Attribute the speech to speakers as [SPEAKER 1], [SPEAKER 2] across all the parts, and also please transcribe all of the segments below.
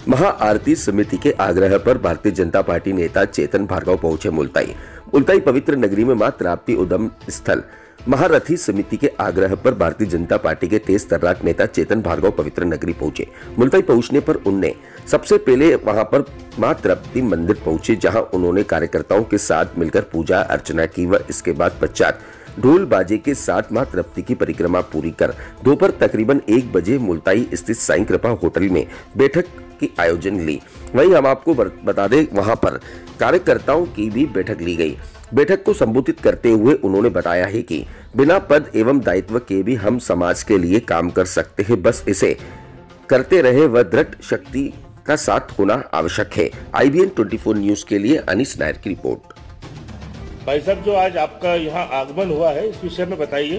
[SPEAKER 1] महाआरती समिति के आग्रह पर भारतीय जनता पार्टी नेता चेतन भार्गव पहुंचे मुलताई। मुलताई पवित्र नगरी में मां त्राप्ती उद्गम स्थल। महारथी समिति के आग्रह पर भारतीय जनता पार्टी के तेज तर्राक नेता चेतन भार्गव पवित्र नगरी पहुंचे। मुलताई पहुंचने पर उनने सबसे पहले वहां पर मां त्राप्ती मंदिर पहुंचे, जहां उन्होंने कार्यकर्ताओं के साथ मिलकर पूजा अर्चना की व इसके बाद पश्चात ढोल बाजे के साथ मां त्राप्ती की परिक्रमा पूरी कर दोपहर तकरीबन 1 बजे मुलताई स्थित साईं कृपा होटल में बैठक की आयोजन ली। वहीं हम आपको बता दें, वहां पर कार्यकर्ताओं की भी बैठक ली गई। बैठक को संबोधित करते हुए उन्होंने बताया है कि बिना पद एवं दायित्व के भी हम समाज के लिए काम कर सकते हैं, बस इसे करते रहे व दृढ़ शक्ति का साथ होना आवश्यक है। IBN 24 न्यूज के लिए अनीस नायर की रिपोर्ट।
[SPEAKER 2] भाई साहब, जो आज आपका यहाँ आगमन हुआ है, इस विषय में बताइए।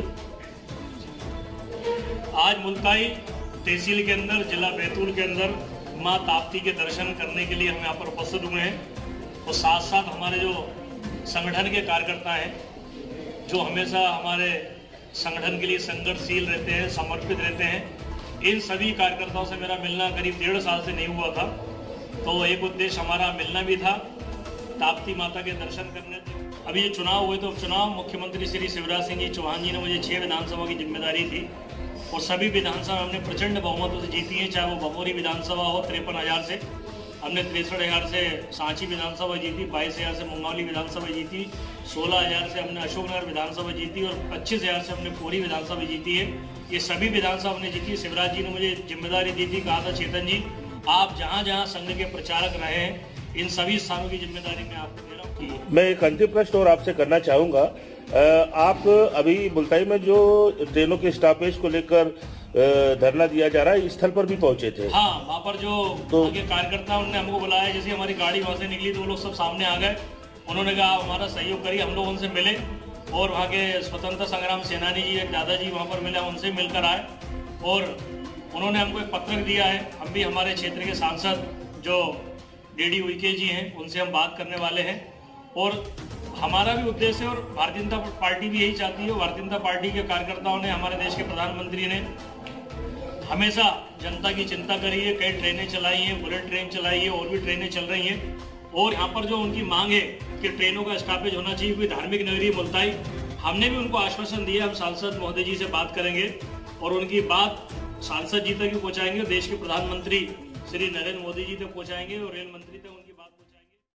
[SPEAKER 3] आज मुलताई तहसील के अंदर, जिला बैतूल के अंदर माँ ताप्ती के दर्शन करने के लिए हम यहाँ पर उपस्थित हुए हैं और साथ साथ हमारे जो संगठन के कार्यकर्ता हैं, जो हमेशा हमारे संगठन के लिए संघर्षशील रहते हैं, समर्पित रहते हैं, इन सभी कार्यकर्ताओं से मेरा मिलना करीब 1.5 साल से नहीं हुआ था। तो एक उद्देश्य हमारा मिलना भी था, ताप्ती माता के दर्शन करने थे। अभी ये चुनाव हुए तो चुनाव मुख्यमंत्री श्री शिवराज सिंह जी चौहान जी ने मुझे 6 विधानसभा की जिम्मेदारी थी और सभी विधानसभा हमने प्रचंड बहुमतों से जीती है। चाहे वो बमोरी विधानसभा हो 53,000 से, हमने 63,000 से सांची विधानसभा जीती, 22,000 से मुंगावली विधानसभा जीती, 16,000 से हमने अशोकनगर विधानसभा जीती और 25,000 से हमने पूरी विधानसभा जीती है। ये सभी विधानसभा हमने जीती। शिवराज जी ने मुझे जिम्मेदारी दी थी, कहा था चेतन जी आप जहाँ जहाँ संघ के प्रचारक रहे हैं, इन सभी स्थानों की जिम्मेदारी मैं आपको दे रहा हूँ।
[SPEAKER 2] मैं एक अंतिम प्रश्न और आपसे करना चाहूँगा। आप अभी मुलताई में जो ट्रेनों के स्टॉपेज को लेकर धरना दिया जा रहा है, स्थल पर भी पहुंचे थे?
[SPEAKER 3] हाँ, वहाँ पर जो आगे कार्यकर्ता उन्होंने हमको बुलाया, जैसे हमारी गाड़ी वहाँ से निकली तो वो लोग सब सामने आ गए। उन्होंने कहा आप हमारा सहयोग करिए। हम लोग उनसे मिले और वहाँ के स्वतंत्रता संग्राम सेनानी जी, एक दादाजी वहाँ पर मिले, उनसे मिलकर आए और उन्होंने हमको एक पत्रक दिया है। हम भी हमारे क्षेत्र के सांसद जो DD उइके जी हैं, उनसे हम बात करने वाले हैं और हमारा भी उद्देश्य है और भारतीय जनता पार्टी भी यही चाहती है। भारतीय जनता पार्टी के कार्यकर्ताओं ने, हमारे देश के प्रधानमंत्री ने हमेशा जनता की चिंता करी है, कई ट्रेनें चलाई हैं, बुलेट ट्रेन चलाई है और भी ट्रेनें चल रही हैं और यहाँ पर जो उनकी मांग है कि ट्रेनों का स्टॉपेज होना चाहिए, कोई धार्मिक नगरी मुलताई, हमने भी उनको आश्वासन दिया। हम सांसद महोदय जी से बात करेंगे और उनकी बात सांसद जी तक भी पहुँचाएंगे, देश के प्रधानमंत्री श्री नरेंद्र मोदी जी तक पहुँचाएंगे और रेल मंत्री